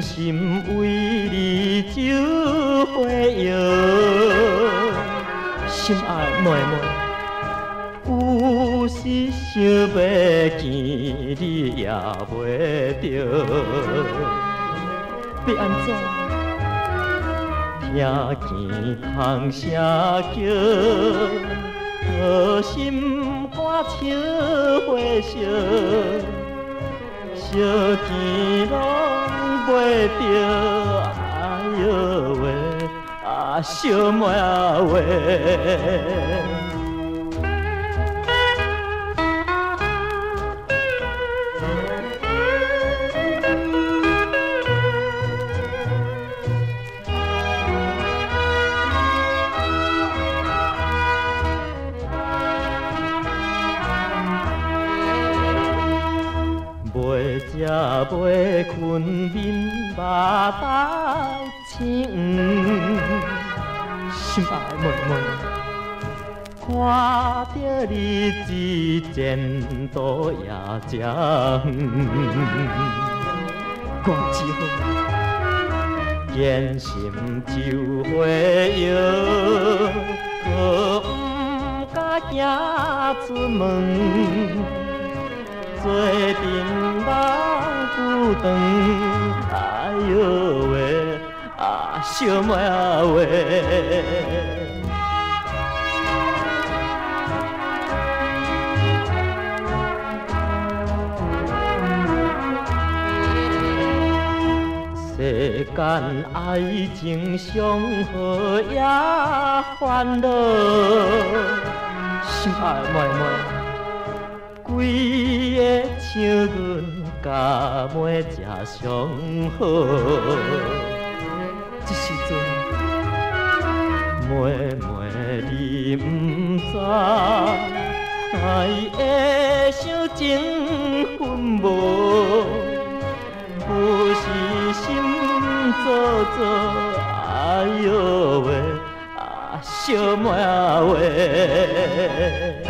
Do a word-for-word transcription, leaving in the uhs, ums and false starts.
心为你酒花摇，心爱妹妹，有时想要见你也袂着，要安怎？听见空声叫，好心肝笑花烧。烧钱拢袂着，哎呦喂，啊烧妹喂。食袂困眠，目大青黄，心爱妹妹，看着日子前途也真远，我只好坚心酒花摇，可毋敢行出门。做阵人久长，哎呦喂，啊小妹喂。世间爱情上好也烦恼，心爱妹妹。规个笑阮甲妹才上好，这时阵妹妹你毋知，爱的伤情分无，有时心做做，哎呦喂，啊小妹喂。